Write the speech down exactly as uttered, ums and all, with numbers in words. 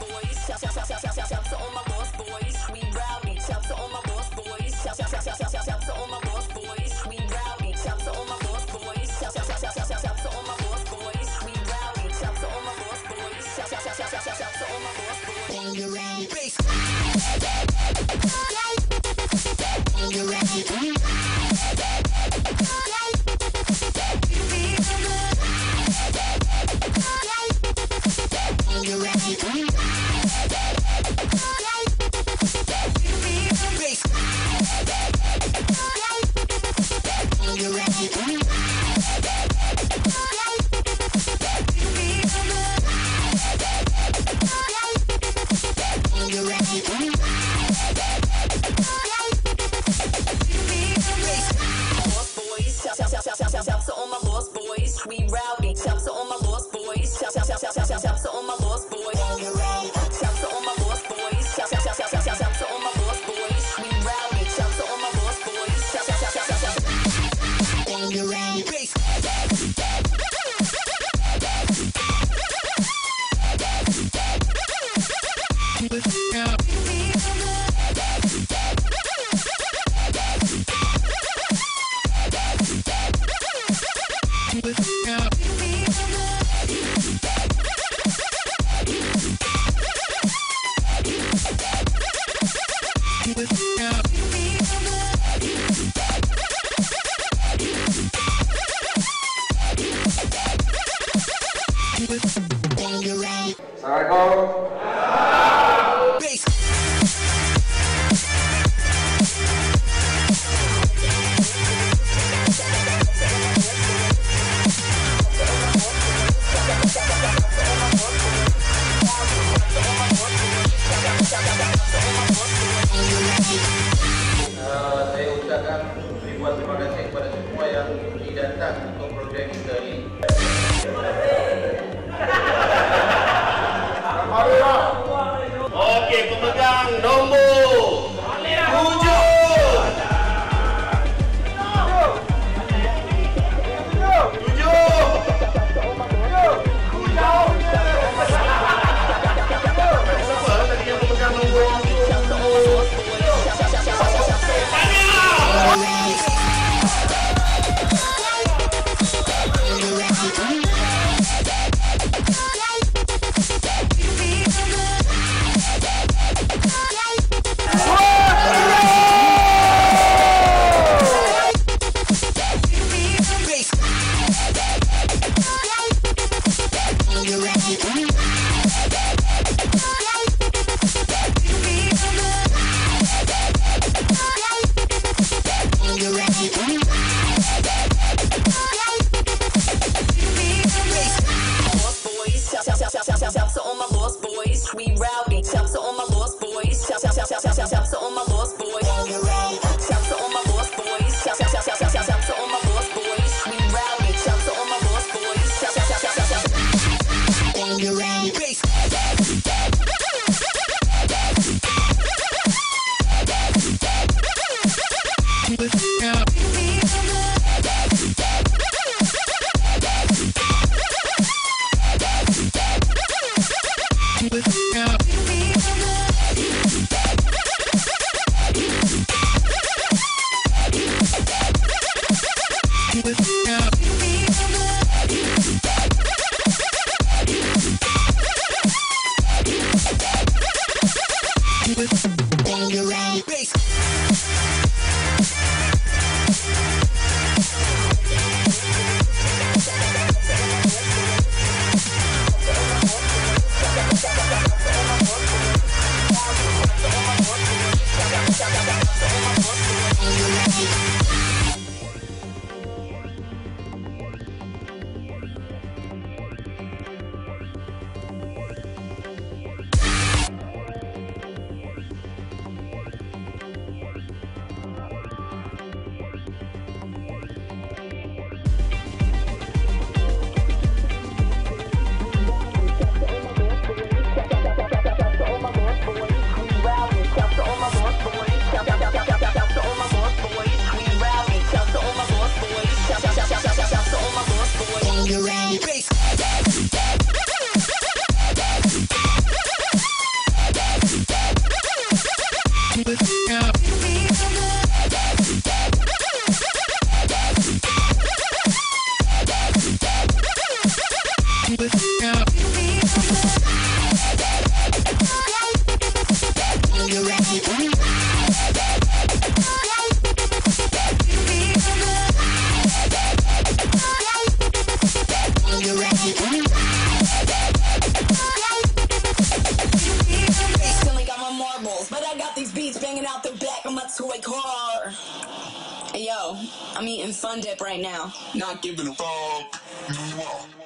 boys. Shout, shout, shout, shout, shout, shout, shout to all my lost boys. We rowdy. Shout to all my lost boys. Shout, shout, shout, shout, shout, shout, shout to all my lost boys. We rowdy. Shout to all my lost boys. Shout, shout, shout, shout, shout, shout, shout to all my lost boys. We rowdy. Shout to all my lost boys. Shout, shout, shout, shout, shout, shout, shout to all my lost boys. When you're ready, bass. When you're ready. marbles, but I got these beats banging out the back of my toy car. Hey, yo, I'm eating Fun Dip right now. Not giving a fuck.